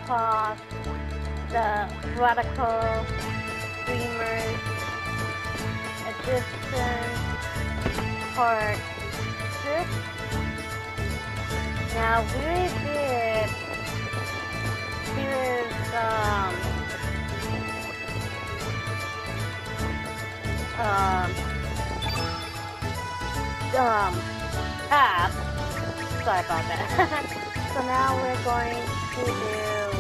Pause, the Radical Dreamers Edition Part 6. Now we did here's app. Sorry about that. So now we're going to do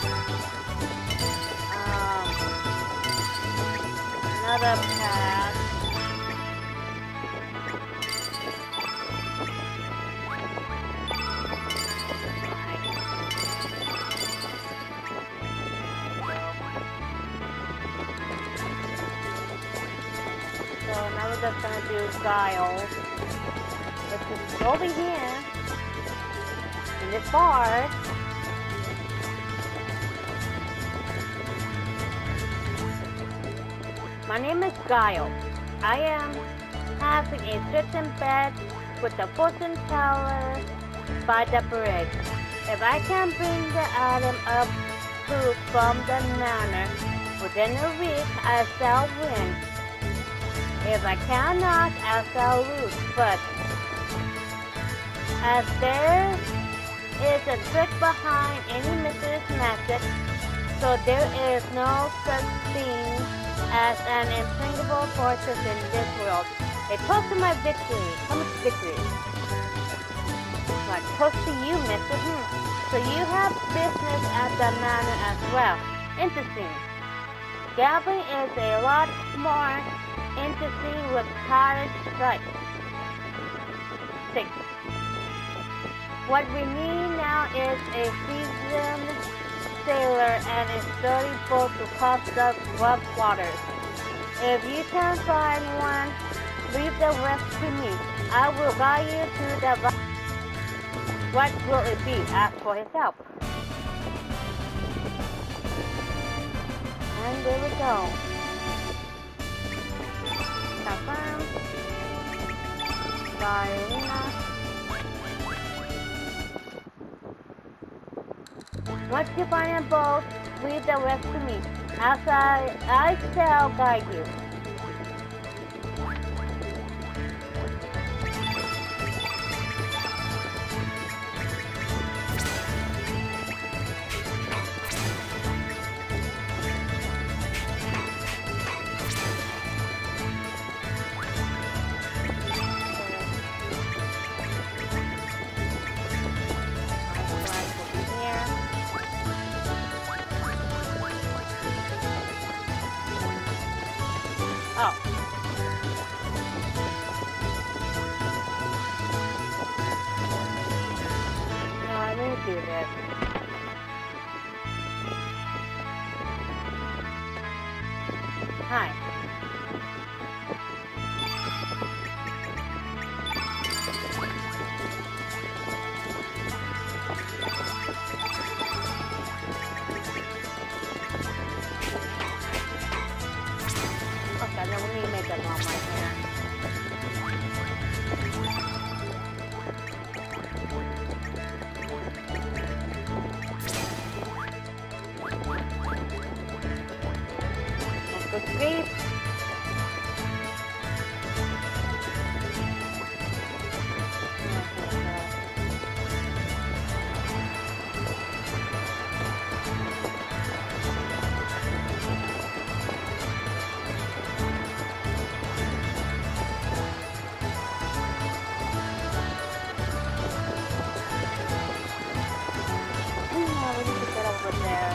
another path. So now we're just gonna do Guile, which is over here in this part. My name is Guile. I am having a certain bed with the fortune teller by the bridge. If I can bring the item up from the manor within a week, I shall win. If I cannot, I shall lose. But as there is a trick behind any mysterious magic, so there is no such thing as an impregnable fortress in this world. A toast to my victory. How much victory? Like, toast to you, mister. So you have business at the manor as well. Interesting. Gambling is a lot more interesting with cottage stripes. 6. What we need now is a seasoned sailor and a sturdy boat to cross the rough waters. If you can find one, leave the rest to me. I will guide you to the What will it be? Ask for his help. And there we go. Confirm. Diana. Once you find a boat, leave the rest to me. As I shall guide you. Oh. No, I didn't do this. Hi. Okay, then we need to make that long right here. Good speed. We need to get over there.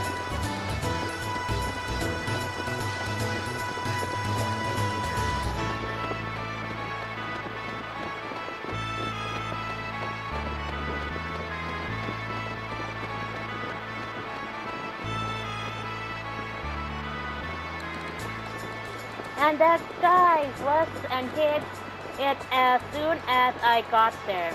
And that guy rushed and hit it as soon as I got there.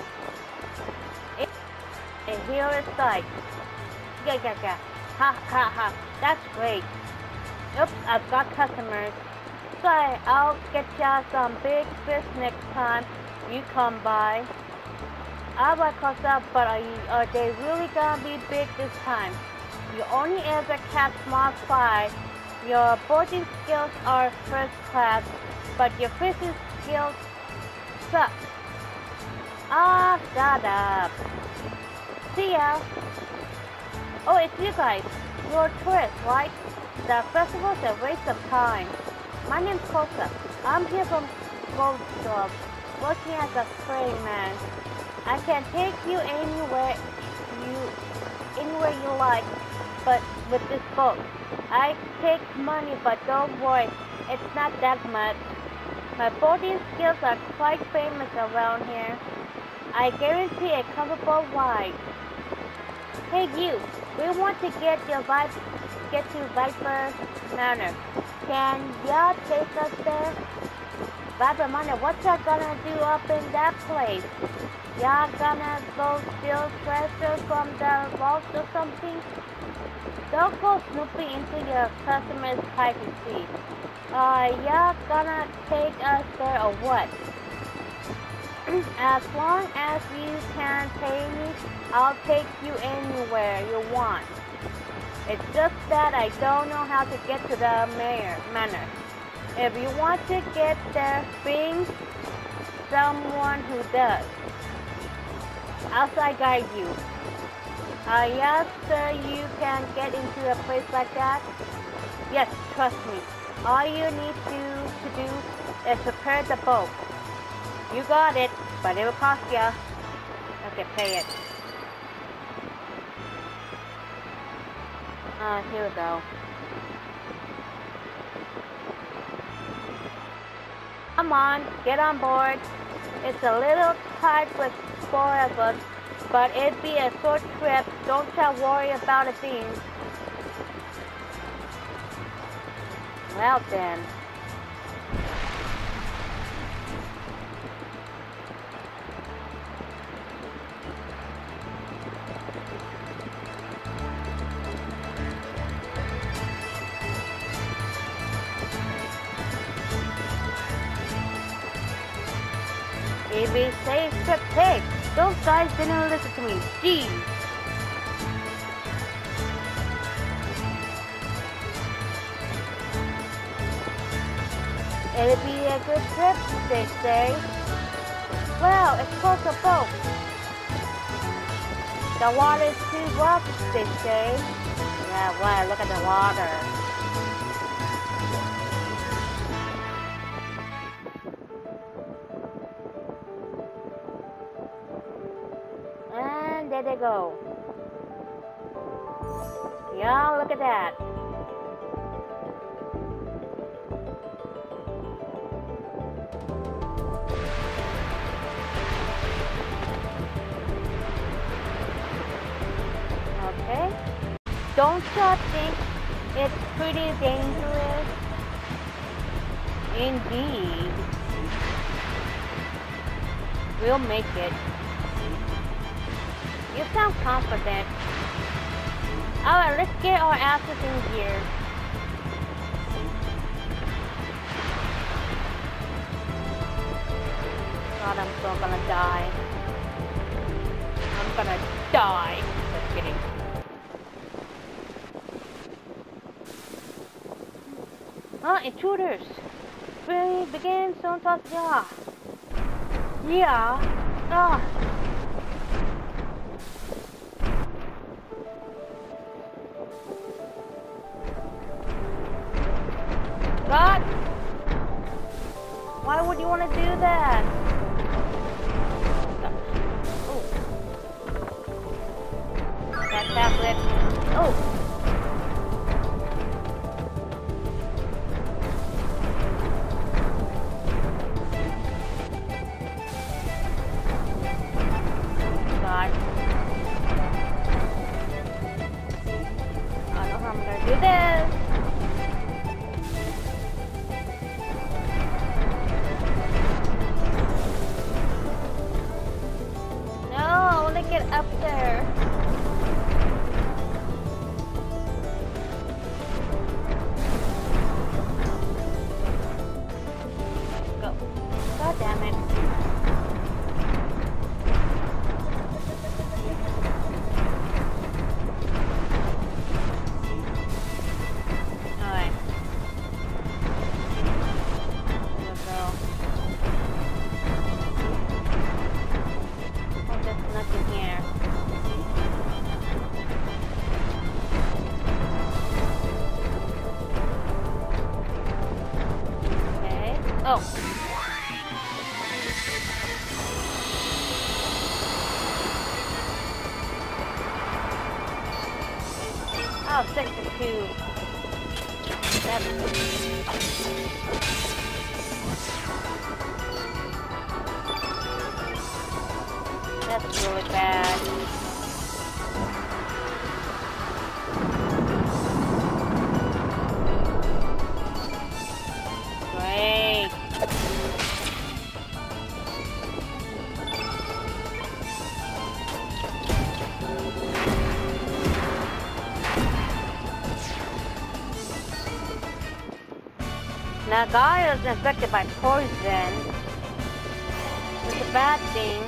And here is like, yeah. Ha. That's great. Oops, I've got customers. So I'll get ya some big fish next time you come by. I like close up, but are they really gonna be big this time? You only ever catch small fry. Your boating skills are first class, but your fishing skills suck. Ah, shut up. See ya. Oh, it's you guys. You're tourists, right? The festival's a waste of time. My name's Kosa. I'm here from Goldstorm, working as a ferryman. I can take you anywhere you like, but with this boat. I take money, but don't worry, it's not that much. My boating skills are quite famous around here. I guarantee a comfortable ride. Hey you, we want to get to Viper Manor. Can y'all take us there? Viper Manor, what y'all gonna do up in that place? Y'all gonna go steal treasure from the vault or something? Don't go snooping into your customer's privacy. Y'all gonna take us there or what? As long as you can pay me, I'll take you anywhere you want. It's just that I don't know how to get to the manor. If you want to get there, bring someone who does. I'll guide you. Yes, sir, you can get into a place like that? Yes, trust me. All you need to do is prepare the boat. You got it, but it will cost ya. Okay, pay it. Here we go. Come on, get on board. It's a little tight with 4 of us, but it'd be a short trip. Don't you worry about a thing. Well then. Maybe safe trip. Hey, those guys didn't listen to me. Jeez. It'll be a good trip, they say. Well, it's close to boat. The water's too rough, they say. Yeah, wow, look at the water. And there they go. Yeah, look at that. Okay. Don't you think it's pretty dangerous? Indeed. We'll make it. You sound confident. Alright, let's get our asses in gear. God, I'm so gonna die. I'm gonna die. Just kidding. Intruders. We begin soon to yeah. Yeah. God! Why would you want to do that? Oh. That tablet. Oh. God. I don't know how I'm gonna do this. Get up there. Go. God damn it. Oh, 62. That's really bad. Great. Now, Gaia is infected by poison. It's a bad thing.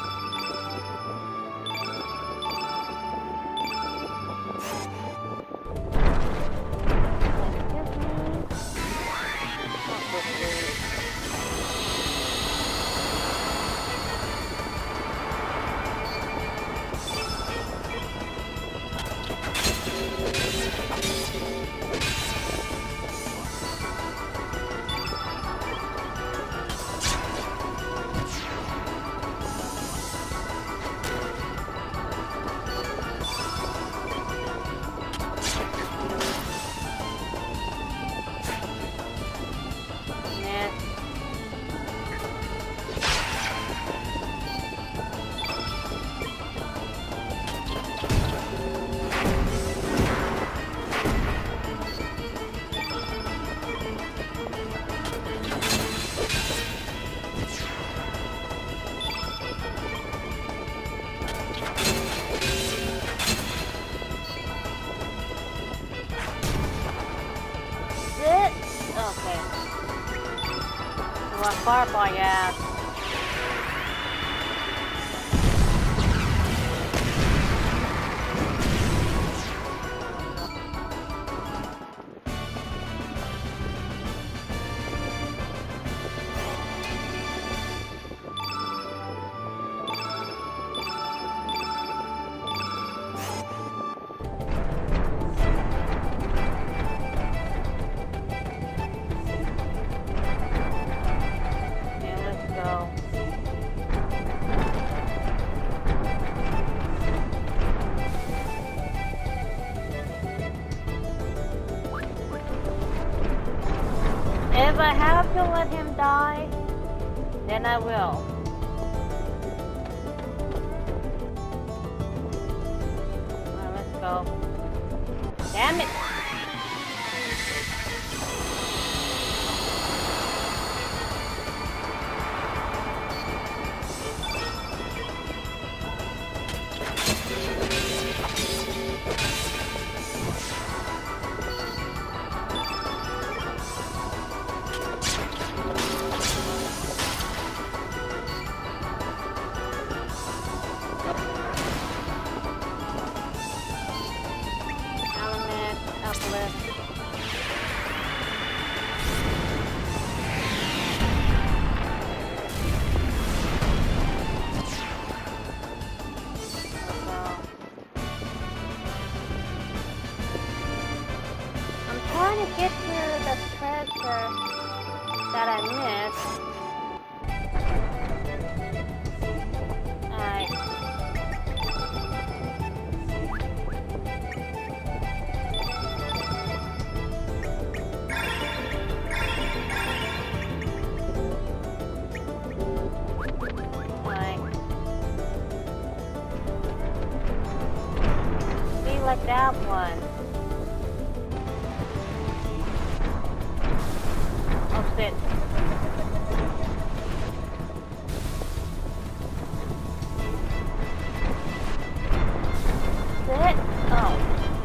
Fireball, yeah. If I have to let him die, then I will. Alright, let's go. Damn it! Trying to get to the treasure that I missed. Alright. Be like that one. Sit. Sit? Oh.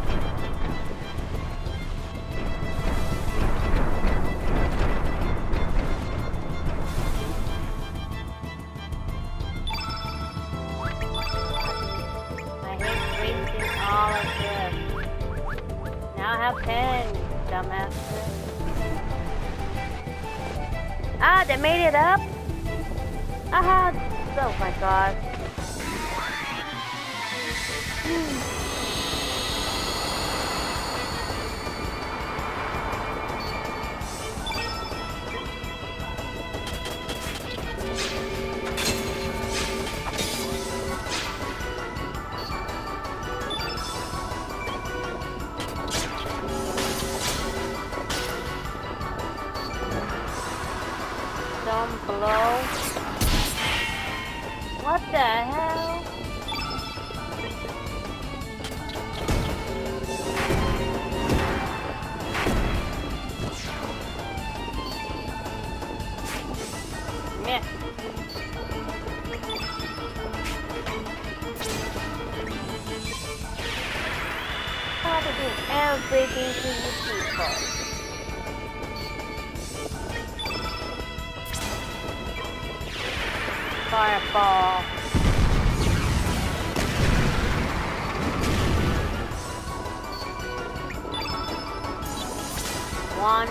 I hate wasting all of this. Now I have 10, dumbass. Ah, they made it up? Aha! Oh my god. the hell? Miss. How to do everything to you people. Fireball. One.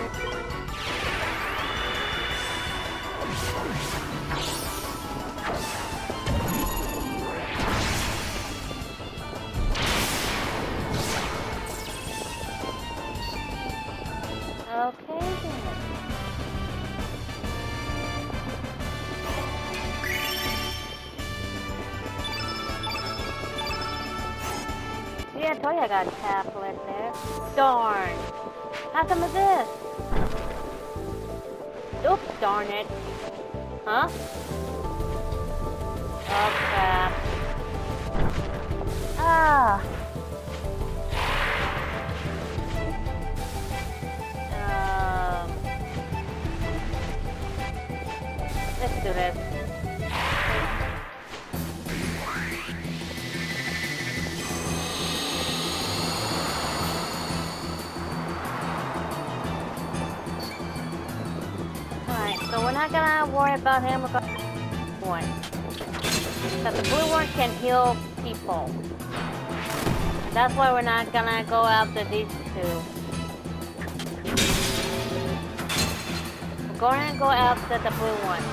Okay then. Yeah, I told you I got a tablet there. Darn. How come it's this? Oops, darn it. Huh? Oh crap. Ah. Let's do this. Alright, so we're not gonna worry about him. We're gonna one. But the blue one can heal people. That's why we're not gonna go after these two. We're gonna go after the blue one.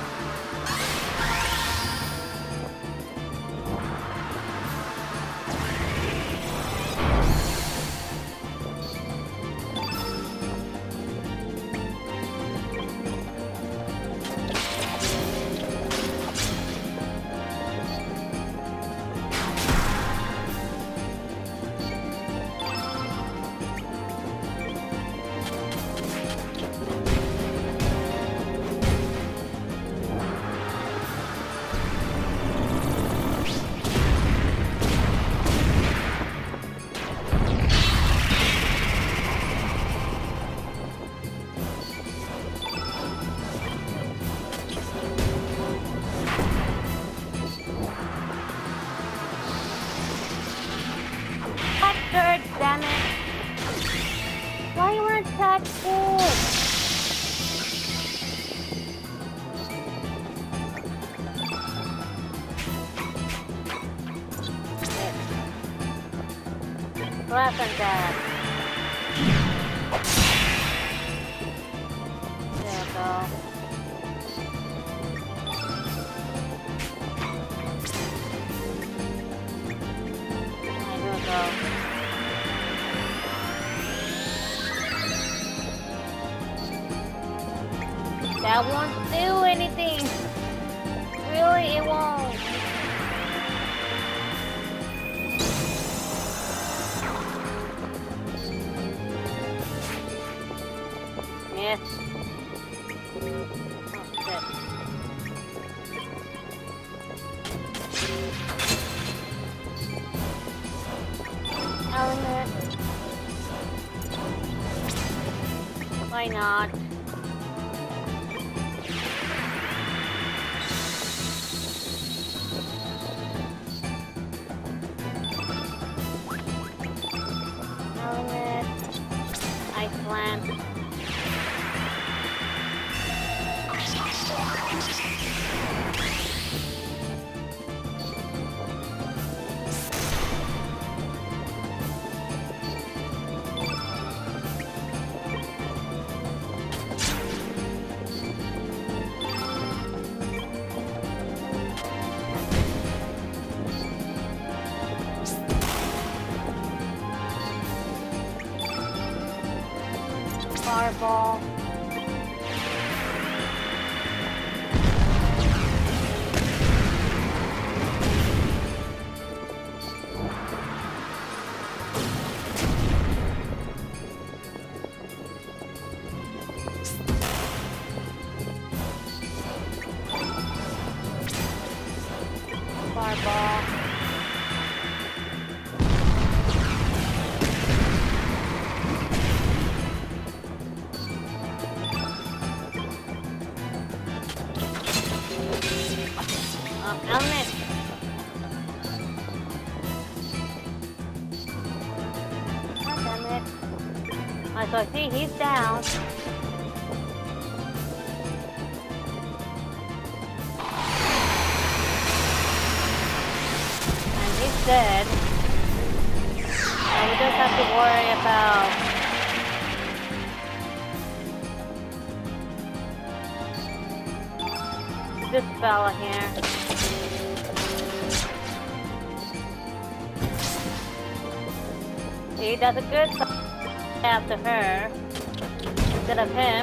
Damn it. Why you wanna attack it? Clap on that. There we go. There we go. That won't do anything. Really, it won't. Yes. Oh, shit. Element. Why not? Iceland. Fireball. So I see he's down. And he's dead. And we just have to worry about this fella here. He does a good job after her instead of him.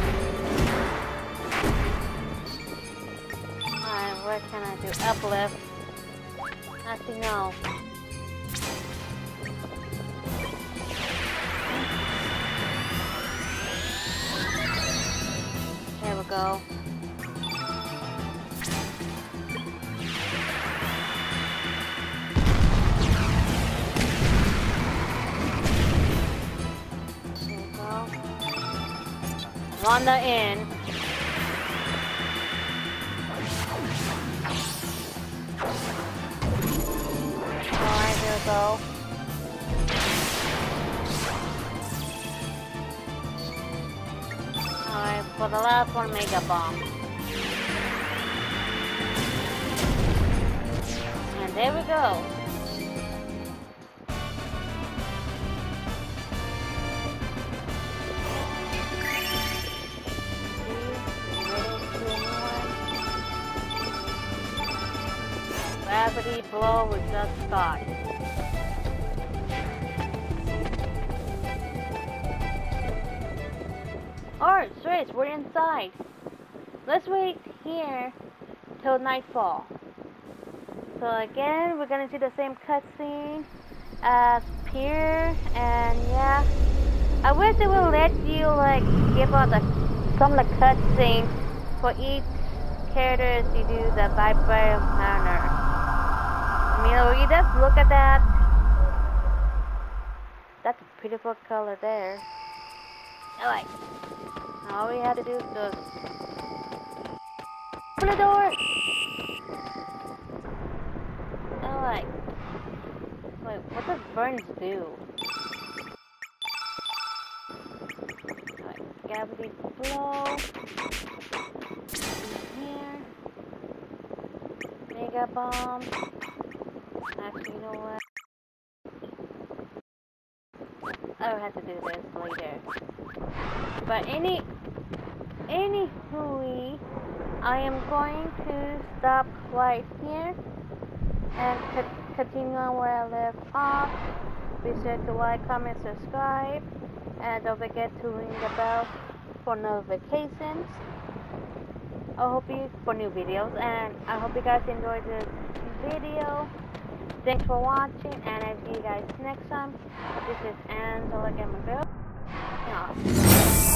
Alright, what can I do? Uplift. Actually, no. There we go. Wanda in. Alright, here we go. Alright, for the last one, Mega Bomb. And there we go. Gravity blow was just started. Alright, straight, we're inside. Let's wait here till nightfall. So again, we're gonna see the same cutscene as Pier, and yeah. I wish it would let you like give out some of the cutscenes for each character as you do the vibrator manner. I mean, you just look at that. That's a beautiful color there. Alright. All we have to do is just open the door. Alright. Wait, what does Burns do? Alright, gravity flow. Here. Mega Bomb. Actually, you know what? I'll have to do this later. But anywho, I am going to stop right here and continue on where I left off. Be sure to like, comment, subscribe, and don't forget to ring the bell for notifications. I hope you for new videos, and I hope you guys enjoyed this video. Thanks for watching, and I'll see you guys next time. This is Angela Gamer Girl.